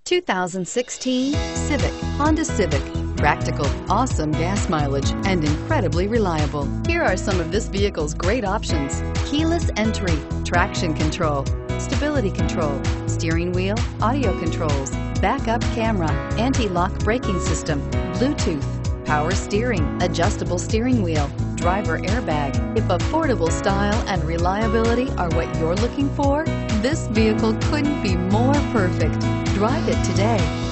2016 Civic, Honda Civic. Practical, awesome gas mileage, and incredibly reliable. Here are some of this vehicle's great options: keyless entry, traction control, stability control, steering wheel audio controls, backup camera, anti-lock braking system, Bluetooth, power steering, adjustable steering wheel, driver airbag. If affordable style and reliability are what you're looking for, this vehicle couldn't be more perfect. Drive it today.